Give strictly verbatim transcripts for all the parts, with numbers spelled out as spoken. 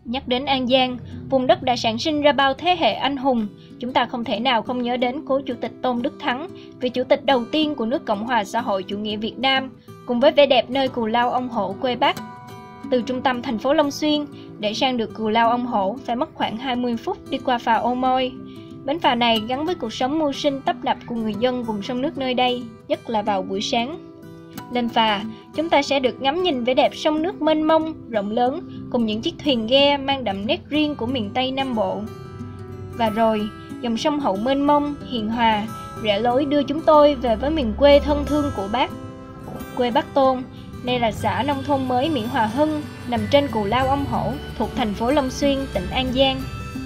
Nhắc đến An Giang, vùng đất đã sản sinh ra bao thế hệ anh hùng, chúng ta không thể nào không nhớ đến cố Chủ tịch Tôn Đức Thắng, vị Chủ tịch đầu tiên của nước Cộng hòa xã hội chủ nghĩa Việt Nam, cùng với vẻ đẹp nơi Cù Lao Ông Hổ quê Bác. Từ trung tâm thành phố Long Xuyên, để sang được Cù Lao Ông Hổ phải mất khoảng hai mươi phút đi qua phà Ô Môi. Bến phà này gắn với cuộc sống mưu sinh tấp nập của người dân vùng sông nước nơi đây, nhất là vào buổi sáng. Lên phà, chúng ta sẽ được ngắm nhìn vẻ đẹp sông nước mênh mông, rộng lớn cùng những chiếc thuyền ghe mang đậm nét riêng của miền Tây Nam Bộ. Và rồi, dòng sông Hậu mênh mông, hiền hòa, rẽ lối đưa chúng tôi về với miền quê thân thương của Bác. Quê Bác Tôn, đây là xã nông thôn mới Mỹ Hòa Hưng, nằm trên Cù Lao Ông Hổ, thuộc thành phố Long Xuyên, tỉnh An Giang.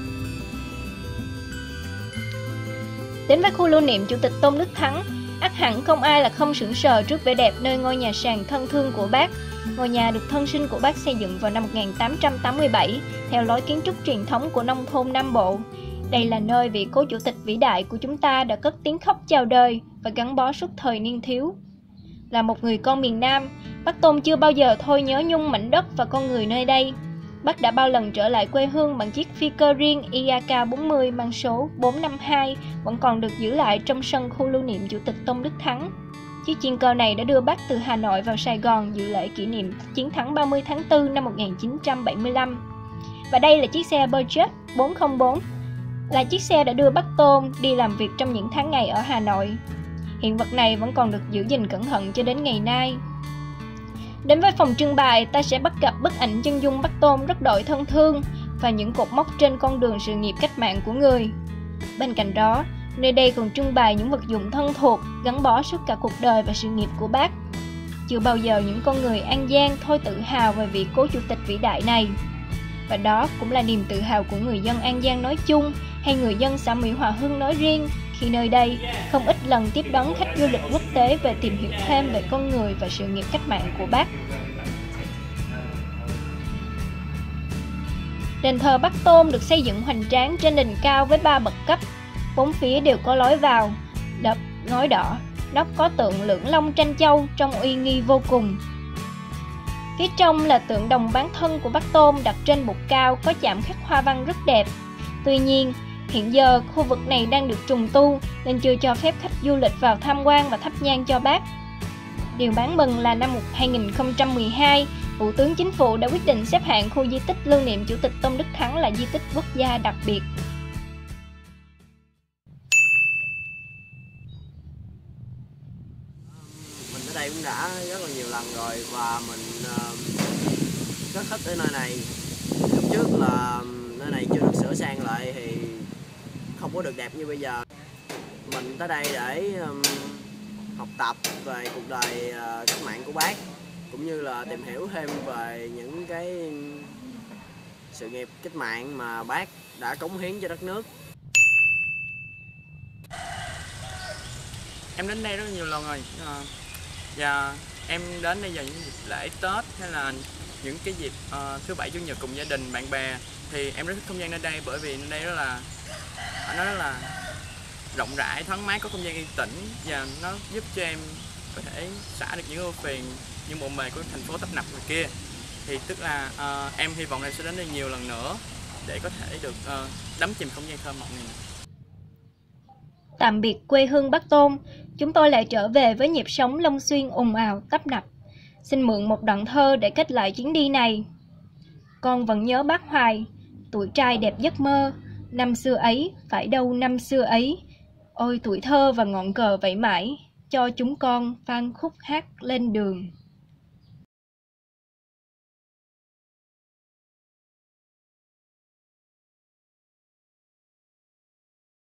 Đến với khu lưu niệm Chủ tịch Tôn Đức Thắng, ắt hẳn không ai là không sửng sờ trước vẻ đẹp nơi ngôi nhà sàn thân thương của Bác. Ngôi nhà được thân sinh của Bác xây dựng vào năm một nghìn tám trăm tám mươi bảy, theo lối kiến trúc truyền thống của nông thôn Nam Bộ. Đây là nơi vị cố chủ tịch vĩ đại của chúng ta đã cất tiếng khóc chào đời và gắn bó suốt thời niên thiếu. Là một người con miền Nam, Bác Tôn chưa bao giờ thôi nhớ nhung mảnh đất và con người nơi đây. Bác đã bao lần trở lại quê hương bằng chiếc phi cơ riêng I A K bốn mươi mang số bốn năm hai vẫn còn được giữ lại trong sân khu lưu niệm Chủ tịch Tôn Đức Thắng. Chiếc chuyên cơ này đã đưa Bác từ Hà Nội vào Sài Gòn dự lễ kỷ niệm chiến thắng ba mươi tháng tư năm một nghìn chín trăm bảy mươi lăm. Và đây là chiếc xe Peugeot bốn không bốn, là chiếc xe đã đưa Bác Tôn đi làm việc trong những tháng ngày ở Hà Nội. Hiện vật này vẫn còn được giữ gìn cẩn thận cho đến ngày nay. Đến với phòng trưng bày, ta sẽ bắt gặp bức ảnh chân dung Bác Tôn rất đỗi thân thương và những cột mốc trên con đường sự nghiệp cách mạng của người. Bên cạnh đó, nơi đây còn trưng bày những vật dụng thân thuộc gắn bó suốt cả cuộc đời và sự nghiệp của Bác. Chưa bao giờ những con người An Giang thôi tự hào về vị cố chủ tịch vĩ đại này. Và đó cũng là niềm tự hào của người dân An Giang nói chung hay người dân xã Mỹ Hòa Hưng nói riêng, khi nơi đây không ít lần tiếp đón khách du lịch quốc tế về tìm hiểu thêm về con người và sự nghiệp cách mạng của Bác. Đền thờ Bác Tôn được xây dựng hoành tráng trên đỉnh cao với ba bậc cấp, bốn phía đều có lối vào, đập, ngói đỏ, nóc có tượng lưỡng long tranh châu trông uy nghi vô cùng. Phía trong là tượng đồng bán thân của Bác Tôn đặt trên bục cao có chạm khắc hoa văn rất đẹp. Tuy nhiên, hiện giờ khu vực này đang được trùng tu nên chưa cho phép khách du lịch vào tham quan và thắp nhang cho Bác. Điều đáng mừng là năm hai nghìn không trăm mười hai, Thủ tướng Chính phủ đã quyết định xếp hạng khu di tích lưu niệm Chủ tịch Tôn Đức Thắng là di tích quốc gia đặc biệt. Mình ở đây cũng đã rất là nhiều lần rồi và mình uh, rất thích tới nơi này. Lúc trước là nơi này chưa được sửa sang lại thì không có được đẹp như bây giờ. Mình tới đây để um, học tập về cuộc đời uh, cách mạng của Bác, cũng như là tìm hiểu thêm về những cái sự nghiệp cách mạng mà Bác đã cống hiến cho đất nước. Em đến đây rất nhiều lần rồi à, và em đến đây vào những dịp lễ Tết hay là những cái dịp uh, thứ bảy chủ nhật cùng gia đình bạn bè thì em rất thích không gian nơi đây, bởi vì nơi đây rất là nó rất là rộng rãi, thoáng mát, có không gian yên tĩnh và nó giúp cho em có thể xả được những ưu phiền, những bộn bề của thành phố tấp nập ngoài kia. Thì tức là uh, em hy vọng em sẽ đến đây nhiều lần nữa để có thể được uh, đắm chìm không gian thơ mộng này. Tạm biệt quê hương Bác Tôn, chúng tôi lại trở về với nhịp sống Long Xuyên ồn ào tấp nập. Xin mượn một đoạn thơ để kết lại chuyến đi này. Con vẫn nhớ Bác hoài, tuổi trai đẹp giấc mơ, năm xưa ấy, phải đâu năm xưa ấy. Ôi tuổi thơ và ngọn cờ vẫy mãi, cho chúng con vang khúc hát lên đường.